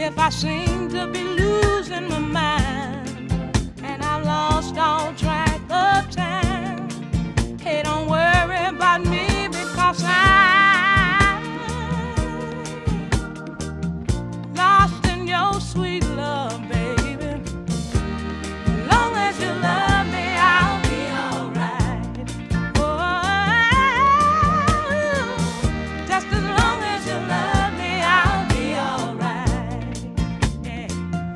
if I seem to be losing my mind and I lost all track of time. Hey, don't worry about me because I'm lost in your sweet love, baby. As long as you love me, I'll be alright. Oh, just as long as you love me, I'll be alright. Yeah.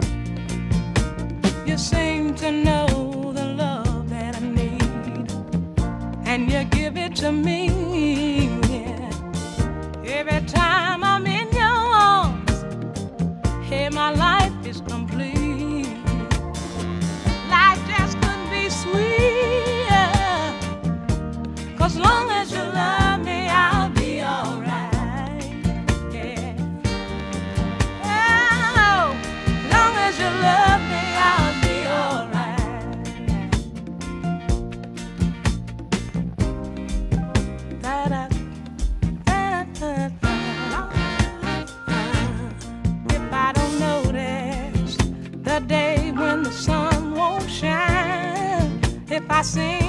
You seem to know the love that I need, and you give it to me. Yeah. Every time I'm in your arms, hey, my life is complete. Life just couldn't be sweeter, 'cause long as you love me, I'll be alright. Yeah. Oh, long as you love me, I'll be alright. Da-da, da-da-da. If I don't notice the day when the sun won't shine, if I sing